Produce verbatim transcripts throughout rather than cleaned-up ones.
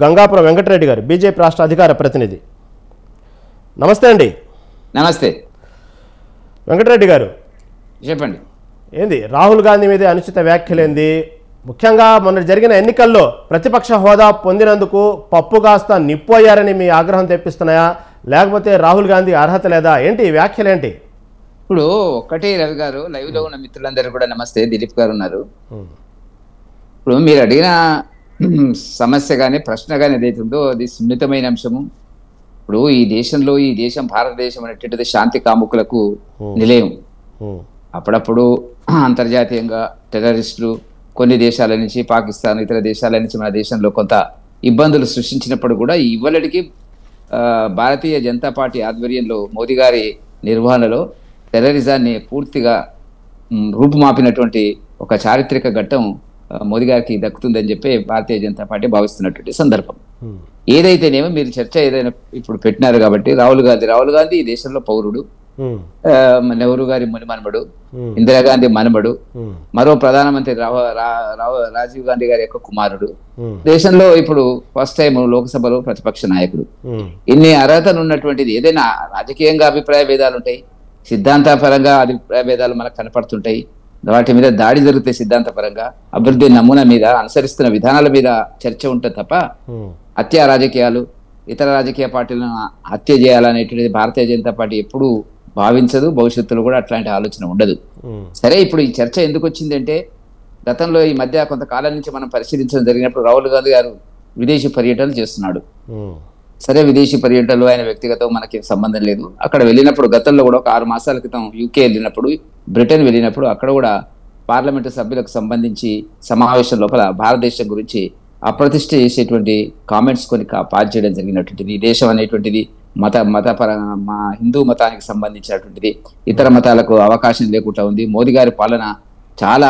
గంగాపురం వెంకటరెడ్డి గారు, బీజేపీ రాష్ట్ర అధికార ప్రతినిధి. నమస్తే అండి. నమస్తే వెంకటరెడ్డి గారు, చెప్పండి. ఏంది రాహుల్ గాంధీ మీద అనుచిత వ్యాఖ్యలేంది? ముఖ్యంగా మొన్న జరిగిన ఎన్నికల్లో ప్రతిపక్ష హోదా పొందినందుకు పప్పు కాస్త నిప్పోయారని మీ ఆగ్రహం తెప్పిస్తున్నాయా, లేకపోతే రాహుల్ గాంధీ అర్హత లేదా? ఏంటి ఈ వ్యాఖ్యలేంటి? ఇప్పుడు ఒక్కటే రవి గారు, లైవ్ లో ఉన్న మిత్రులందరూ కూడా నమస్తే. దిలీప్ గారు ఉన్నారు. ఇప్పుడు మీరు అడిగిన సమస్య కానీ ప్రశ్న కానీ ఏదైతుందో అది సున్నితమైన అంశము. ఇప్పుడు ఈ దేశంలో ఈ దేశం భారతదేశం అనేటువంటిది శాంతి కాముకులకు నిలయం. అప్పుడప్పుడు అంతర్జాతీయంగా టెర్రరిస్టులు కొన్ని దేశాల నుంచి, పాకిస్తాన్ ఇతర దేశాల నుంచి మన దేశంలో కొంత ఇబ్బందులు సృష్టించినప్పుడు కూడా ఇవ్వలడికి భారతీయ జనతా పార్టీ ఆధ్వర్యంలో మోదీ గారి నిర్వహణలో టెర్రరిజాన్ని పూర్తిగా రూపుమాపినటువంటి ఒక చారిత్రక ఘట్టం మోదీ గారికి దక్కుతుందని చెప్పి భారతీయ జనతా పార్టీ భావిస్తున్నటువంటి సందర్భం. ఏదైతేనేమో మీరు చర్చ ఏదైనా ఇప్పుడు పెట్టినారు కాబట్టి, రాహుల్ గాంధీ రాహుల్ గాంధీ ఈ దేశంలో పౌరుడు, నెహ్రూ గారి ముని మనమడు, ఇందిరాగాంధీ మనమడు, మరో ప్రధానమంత్రి రాజీవ్ గాంధీ గారి యొక్క కుమారుడు, దేశంలో ఇప్పుడు ఫస్ట్ టైం లోక్సభలో ప్రతిపక్ష నాయకుడు. ఇన్ని అర్హతలు ఉన్నటువంటిది. ఏదైనా రాజకీయంగా అభిప్రాయ భేదాలు ఉంటాయి, సిద్ధాంతపరంగా అభిప్రాయ భేదాలు మనకు కనపడుతుంటాయి. వాటి మీద దాడి జరుగుతాయి. సిద్ధాంతపరంగా అభివృద్ధి నమూనా మీద, అనుసరిస్తున్న విధానాల మీద చర్చ ఉంటుంది తప్ప హత్య రాజకీయాలు, ఇతర రాజకీయ పార్టీలను హత్య చేయాలనేటువంటిది భారతీయ జనతా పార్టీ ఎప్పుడూ భావించదు. భవిష్యత్తులో కూడా అట్లాంటి ఆలోచన ఉండదు. సరే, ఇప్పుడు ఈ చర్చ ఎందుకు వచ్చిందంటే, గతంలో ఈ మధ్య కొంతకాలం నుంచి మనం పరిశీలించడం జరిగినప్పుడు రాహుల్ గాంధీ గారు విదేశీ పర్యటనలు చేస్తున్నాడు. సరే, విదేశీ పర్యటనలు ఆయన వ్యక్తిగతం మనకి సంబంధం లేదు. అక్కడ వెళ్ళినప్పుడు గతంలో కూడా ఒక ఆరు మాసాల క్రితం యూకే వెళ్ళినప్పుడు, బ్రిటన్ వెళ్ళినప్పుడు అక్కడ కూడా పార్లమెంటు సభ్యులకు సంబంధించి సమావేశం లోపల భారతదేశం గురించి అప్రతిష్ట చేసేటువంటి కామెంట్స్ కొన్ని పాస్ చేయడం జరిగినటువంటిది. ఈ దేశం అనేటువంటిది మత మతపరంగా మా హిందూ మతానికి సంబంధించినటువంటిది, ఇతర మతాలకు అవకాశం లేకుండా ఉంది, మోదీ గారి పాలన చాలా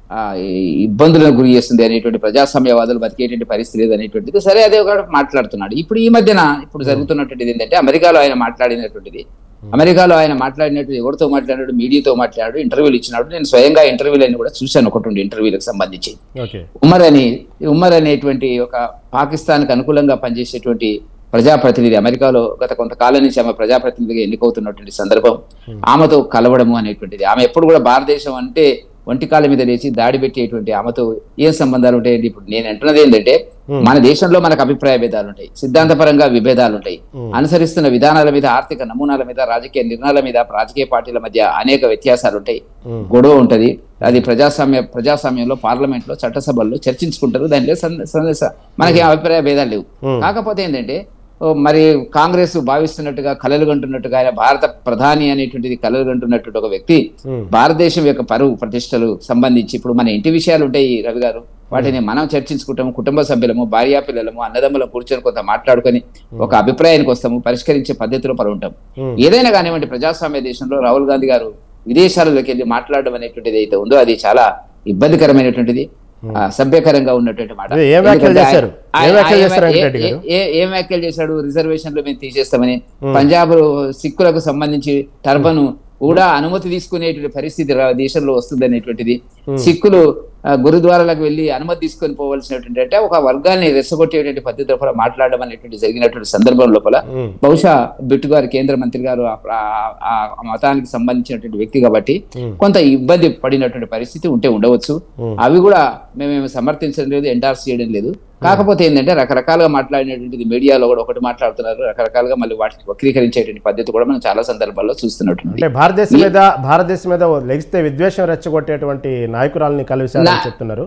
ఇబ్బందులకు గురి చేస్తుంది అనేటువంటి, ప్రజాస్వామ్యవాదులు బతికేటువంటి పరిస్థితి లేదు అనేటువంటిది. సరే, అదే ఒక మాట్లాడుతున్నాడు. ఇప్పుడు ఈ మధ్యన ఇప్పుడు జరుగుతున్నటువంటిది ఏంటంటే, అమెరికాలో ఆయన మాట్లాడినటువంటిది, అమెరికాలో ఆయన మాట్లాడినట్టు ఎవరితో మాట్లాడాడు? మీడియాతో మాట్లాడాడు, ఇంటర్వ్యూలు ఇచ్చినాడు. నేను స్వయంగా ఇంటర్వ్యూలు కూడా చూశాను, ఒకటి రెండు ఇంటర్వ్యూలకు సంబంధించి. ఉమర్ అని ఉమర్ అనేటువంటి ఒక పాకిస్తాన్కి అనుకూలంగా పనిచేసేటువంటి ప్రజాప్రతినిధి, అమెరికాలో గత కొంతకాలం నుంచి ఆమె ప్రజాప్రతినిధిగా ఎన్నికవుతున్నటువంటి సందర్భం, ఆమెతో కలవడము అనేటువంటిది. ఆమె ఎప్పుడు కూడా భారతదేశం అంటే ఒంటికాల మీద లేచి దాడి పెట్టేటువంటి ఆమెతో ఏం సంబంధాలు ఉంటాయండి? ఇప్పుడు నేను అంటున్నది ఏంటంటే, మన దేశంలో మనకు అభిప్రాయ భేదాలు ఉంటాయి, సిద్ధాంతపరంగా విభేదాలు ఉంటాయి, అనుసరిస్తున్న విధానాల మీద, ఆర్థిక నమూనాల మీద, రాజకీయ నిర్ణయాల మీద, రాజకీయ పార్టీల మధ్య అనేక వ్యత్యాసాలు ఉంటాయి, గొడవ ఉంటది. అది ప్రజాస్వామ్య ప్రజాస్వామ్యంలో పార్లమెంట్ లో చట్టసభల్లో చర్చించుకుంటారు. దానిలో మనకి అభిప్రాయ భేదాలు లేవు. కాకపోతే ఏంటంటే, మరి కాంగ్రెస్ భావిస్తున్నట్టుగా కలలు కంటున్నట్టుగా ఆయన భారత ప్రధాని అనేటువంటిది కలలు కంటున్నటువంటి ఒక వ్యక్తి భారతదేశం యొక్క పరువు ప్రతిష్టలు సంబంధించి ఇప్పుడు మన ఇంటి విషయాలు ఉంటాయి రవి గారు, వాటిని మనం చర్చించుకుంటాము, కుటుంబ సభ్యులము, భార్యా పిల్లలము, అన్నదమ్ములం కూర్చొని కొంత మాట్లాడుకొని ఒక అభిప్రాయానికి వస్తాము, పరిష్కరించే పద్ధతిలో పడి ఉంటాం. ఏదైనా కానివ్వండి, ప్రజాస్వామ్య దేశంలో రాహుల్ గాంధీ గారు విదేశాలలోకి వెళ్ళి మాట్లాడడం అనేటువంటిది అయితే ఉందో అది చాలా ఇబ్బందికరమైనటువంటిది, సభ్యకరంగా ఉన్నటువంటి మాట. ఏం వ్యాఖ్యలు చేశాడు? రిజర్వేషన్లు మేము తీసేస్తామని, పంజాబ్ సిక్కులకు సంబంధించి టర్బన్ కూడా అనుమతి తీసుకునేటువంటి పరిస్థితి దేశంలో వస్తుంది అనేటువంటిది, సిక్కులు గురుద్వారాలకు వెళ్ళి అనుమతి తీసుకొని పోవలసినటువంటి, అంటే ఒక వర్గాన్ని రెచ్చగొట్టేటువంటి పద్ధతి లోపల మాట్లాడడం అనేటువంటి జరిగినటువంటి సందర్భం లోపల బహుశా బిట్టు గారు కేంద్ర మంత్రి గారు ఆ మతానికి సంబంధించినటువంటి వ్యక్తి కాబట్టి కొంత ఇబ్బంది పడినటువంటి పరిస్థితి ఉంటే ఉండవచ్చు. అవి కూడా మేమేమి సమర్థించడం లేదు, ఎండార్స్ చేయడం లేదు. కాకపోతే ఏంటంటే, రకరకాలుగా మాట్లాడినటువంటిది మీడియాలో కూడా ఒకటి మాట్లాడుతున్నారు, రకరకాలుగా మళ్ళీ వాటిని వక్రీకరించేటువంటి పద్ధతి కూడా మనం చాలా సందర్భాల్లో చూస్తున్నట్టు. భారతదేశం మీద భారతదేశం మీద లెగిస్తే విద్వేషం రెచ్చగొట్టేటువంటి నాయకురాలని కలిసారని చెప్తున్నారు.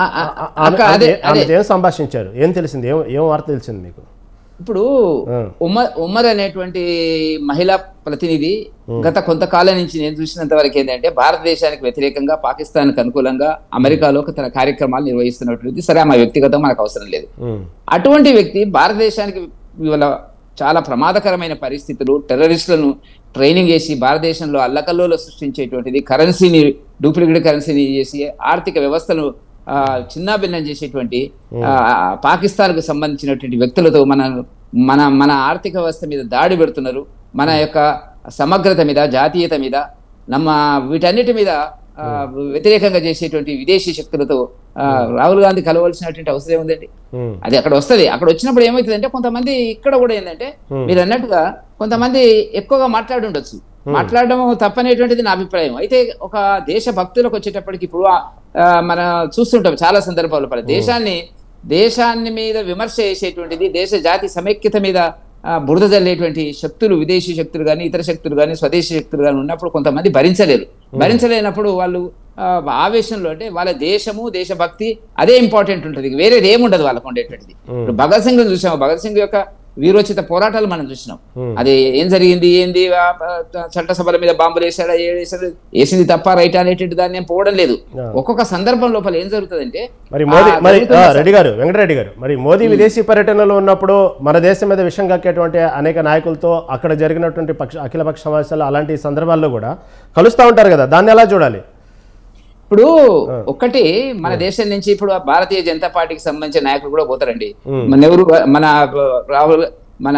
ఏం సంభాషించారు? ఏం తెలిసింది? ఏం ఏం వార్త తెలిసింది మీకు? ఇప్పుడు ఉమర్ ఉమర్ అనేటువంటి మహిళా ప్రతినిధి గత కొంతకాలం నుంచి నేను చూసినంత వరకు ఏంటంటే, భారతదేశానికి వ్యతిరేకంగా, పాకిస్తాన్కి అనుకూలంగా అమెరికాలో తన కార్యక్రమాలు నిర్వహిస్తున్నటువంటి, సరే ఆమె వ్యక్తిగతం మనకు అవసరం లేదు. అటువంటి వ్యక్తి భారతదేశానికి ఇవాళ చాలా ప్రమాదకరమైన పరిస్థితులు, టెర్రరిస్టులను ట్రైనింగ్ చేసి భారతదేశంలో అల్లకల్లోలు సృష్టించేటువంటిది, కరెన్సీని డూప్లికేట్ కరెన్సీని చేసి ఆర్థిక వ్యవస్థను చిన్నాభిన్నం చేసేటువంటి పాకిస్తాన్కు సంబంధించినటువంటి వ్యక్తులతో మన మన మన ఆర్థిక వ్యవస్థ మీద దాడి పెడుతున్నారు. మన యొక్క సమగ్రత మీద, జాతీయత మీద, నమ్మ వీటన్నిటి మీద ఆ, వ్యతిరేకంగా చేసేటువంటి విదేశీ శక్తులతో ఆ, రాహుల్ గాంధీ కలవాల్సినటువంటి అవసరం ఉందండి. ఉమ్, అది అక్కడ వస్తది. అక్కడ వచ్చినప్పుడు ఏమవుతుందంటే కొంతమంది ఇక్కడ కూడా ఏంటంటే మీరు అన్నట్టుగా కొంతమంది ఎక్కువగా మాట్లాడి ఉండొచ్చు. మాట్లాడడం తప్పనేటువంటిది నా అభిప్రాయం. అయితే ఒక దేశ భక్తులకు వచ్చేటప్పటికి ఇప్పుడు ఆ, మన చూస్తుంటాం చాలా సందర్భాలు పలు దేశాన్ని దేశాన్ని మీద విమర్శ చేసేటువంటిది, దేశ జాతి సమైక్యత మీద ఆ, బురద జల్లేటువంటి శక్తులు, విదేశీ శక్తులు కానీ ఇతర శక్తులు కానీ స్వదేశీ శక్తులు కానీ ఉన్నప్పుడు కొంతమంది భరించలేరు. భరించలేనప్పుడు వాళ్ళు ఆ, ఆవేశంలో అంటే వాళ్ళ దేశము దేశభక్తి అదే ఇంపార్టెంట్ ఉంటుంది, వేరేది ఏముండదు వాళ్ళకు ఉండేటువంటిది. ఇప్పుడు భగత్ సింగ్ చూసాము, భగత్ సింగ్ యొక్క వీరోచిత పోరాటాలు మనం చూసినాం. అది ఏం జరిగింది ఏంది, ఆ, ఆ, చట్టసభల మీద బాంబులు వేసాడా వేసాడు వేసింది తప్ప రైట్ అనేటువంటి దాన్ని ఏం పోవడం లేదు. ఒక్కొక్క సందర్భం లోపల ఏం జరుగుతుందంటే మరి మోదీ మరి ఆ, రెడ్డి గారు వెంకటరెడ్డి గారు మరి మోదీ విదేశీ పర్యటనలో ఉన్నప్పుడు మన దేశం మీద విషం కక్కేటువంటి అనేక నాయకులతో అక్కడ జరిగినటువంటి పక్ష అఖిలపక్ష సమావేశాలు అలాంటి సందర్భాల్లో కూడా కలుస్తూ ఉంటారు కదా, దాన్ని ఎలా చూడాలి? ఇప్పుడు ఒక్కటి మన దేశం నుంచి ఇప్పుడు భారతీయ జనతా పార్టీకి సంబంధించిన నాయకులు కూడా పోతారండి. మన నెహ్రూ మన రాహుల్ మన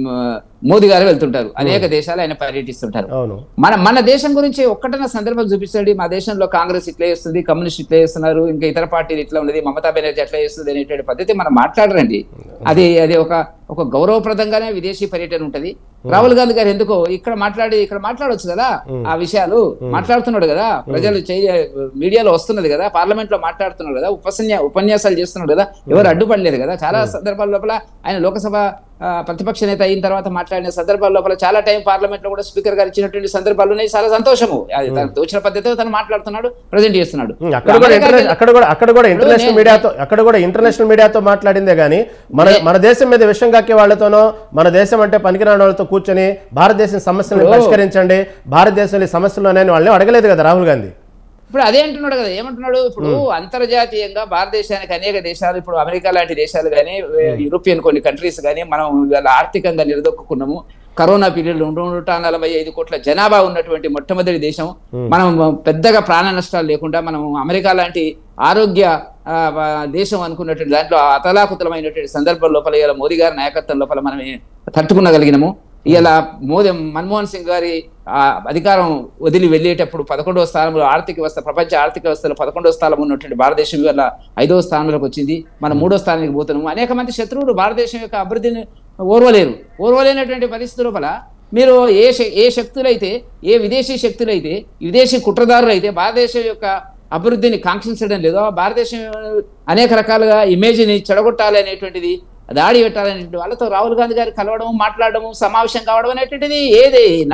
మోదీ గారు వెళ్తుంటారు, అనేక దేశాలు ఆయన పర్యటిస్తుంటారు. మన మన దేశం గురించి ఒక్కటన సందర్భాలు చూపిస్తాడు. మా దేశంలో కాంగ్రెస్ ఇట్లా చేస్తుంది, కమ్యూనిస్ట్ ఇట్లా చేస్తున్నారు, ఇంకా ఇతర పార్టీలు ఇట్లా ఉన్నది, మమతా బెనర్జీ అట్లా చేస్తుంది అనేటువంటి పద్ధతి మనం మాట్లాడరండి. అది అది ఒక ఒక గౌరవప్రదంగానే విదేశీ పర్యటన ఉంటది. రాహుల్ గాంధీ గారు ఎందుకో ఇక్కడ మాట్లాడి ఇక్కడ మాట్లాడొచ్చు కదా, ఆ విషయాలు మాట్లాడుతున్నాడు కదా, ప్రజలు మీడియాలో వస్తున్నది కదా, పార్లమెంట్ లో మాట్లాడుతున్నాడు కదా, ఉపన్యా ఉపన్యాసాలు చేస్తున్నాడు కదా, ఎవరు అడ్డుపడలేదు కదా. చాలా సందర్భాల లోపల ఆయన లోకసభ ప్రతిపక్ష నేత అయిన తర్వాత మాట్లాడిన సందర్భాల లోపల చాలా టైం పార్లమెంట్ లో కూడా స్పీకర్ గారు ఇచ్చినటువంటి సందర్భాలు ఉన్నాయి. చాలా సంతోషము, తను తోచిన పద్ధతిలో తను మాట్లాడుతున్నాడు, ప్రజెంట్ చేస్తున్నాడు. అక్కడ కూడా అక్కడ కూడా అక్కడ కూడా ఇంటర్నేషనల్ మీడియాతో అక్కడ కూడా ఇంటర్నేషనల్ మీడియాతో మాట్లాడిందే గానీ మన మన దేశం మీద విషయం కక్కే వాళ్ళతోనో, మన దేశం అంటే పనికిరాని వాళ్ళతో కూర్చొని భారతదేశం సమస్యలను పరిష్కరించండి, భారతదేశంలో సమస్యలు ఉన్నాయని వాళ్ళని అడగలేదు కదా రాహుల్ గాంధీ. ఇప్పుడు అదే అంటున్నాడు కదా, ఏమంటున్నాడు ఇప్పుడు అంతర్జాతీయంగా భారతదేశానికి అనేక దేశాలు, ఇప్పుడు అమెరికా లాంటి దేశాలు కానీ యూరోపియన్ కొన్ని కంట్రీస్ కానీ మనం ఇవాళ ఆర్థికంగా నిలదొక్కున్నాము. కరోనా పీరియడ్ నూట నలభై ఐదు కోట్ల జనాభా ఉన్నటువంటి మొట్టమొదటి దేశం. మనం పెద్దగా ప్రాణ నష్టాలు లేకుండా మనం అమెరికా లాంటి ఆరోగ్య దేశం అనుకున్నటువంటి దాంట్లో అతలాకుతలమైనటువంటి సందర్భం లోపల ఇలా మోదీ గారి నాయకత్వం లోపల మనం తట్టుకునగలిగినాము. ఇలా మోదీ మన్మోహన్ సింగ్ గారి అధికారం వదిలి వెళ్ళేటప్పుడు పదకొండవ స్థానంలో ఆర్థిక వ్యవస్థ, ప్రపంచ ఆర్థిక వ్యవస్థలో పదకొండవ స్థానం ఉన్నటువంటి భారతదేశం వల్ల ఐదవ స్థానంలోకి వచ్చింది. మనం మూడో స్థానానికి పోతున్నాము. అనేక మంది శత్రువులు భారతదేశం యొక్క అభివృద్ధిని ఓర్వలేరు. ఓర్వలేనటువంటి పరిస్థితి లోపల మీరు ఏ ఏ శక్తులైతే, ఏ విదేశీ శక్తులైతే, విదేశీ కుట్రదారులు అయితే భారతదేశం యొక్క అభివృద్ధిని కాంక్షించడం లేదో, భారతదేశం అనేక రకాలుగా ఇమేజ్ని చెడగొట్టాలి అనేటువంటిది, దాడి పెట్టాలనేటువంటి వాళ్ళతో రాహుల్ గాంధీ గారు కలవడం, మాట్లాడడం, సమావేశం కావడం అనేటువంటిది ఏది